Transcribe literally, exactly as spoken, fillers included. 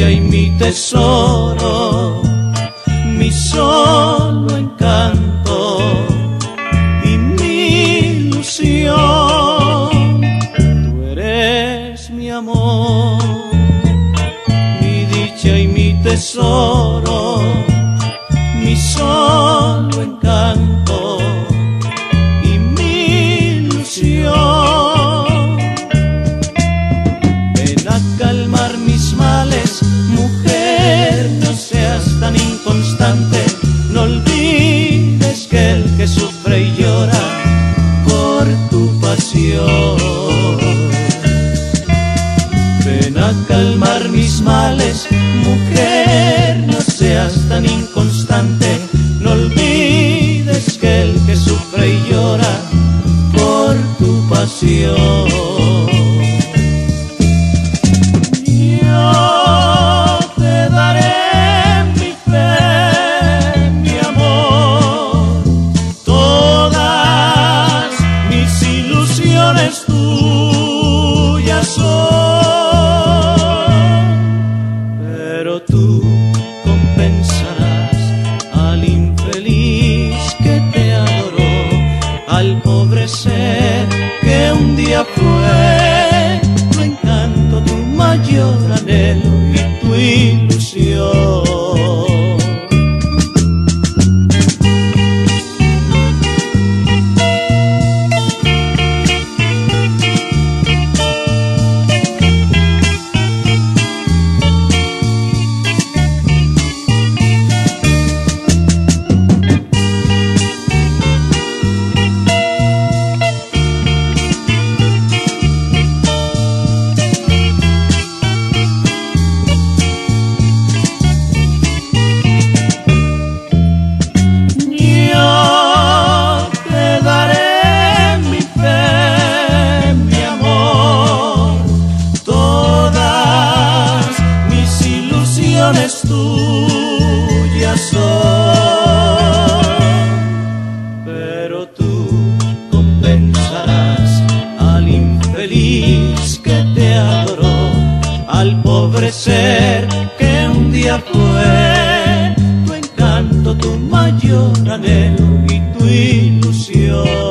dicha y mi tesoro, mi solo encanto y mi ilusión. Tú eres mi amor, mi dicha y mi tesoro, mi solo encanto y mi ilusión. Ven a calmar mis males, mujer, no seas tan inconstante. No olvides que el que sufre y llora por tu pasión. Ven a calmar mis males, mujer, no seas tan inconstante. No olvides que el que sufre y llora por tu pasión. Yo te daré mi fe, mi amor, todas mis ilusiones tuyas son, pero tú compensarás al infeliz que te adoró, al pobre ser que un día fue tu encanto, tu mayor anhelo y tu ilusión. Tuyas son, pero tú compensarás al infeliz que te adoró, al pobre ser que un día fue tu encanto, tu mayor anhelo y tu ilusión.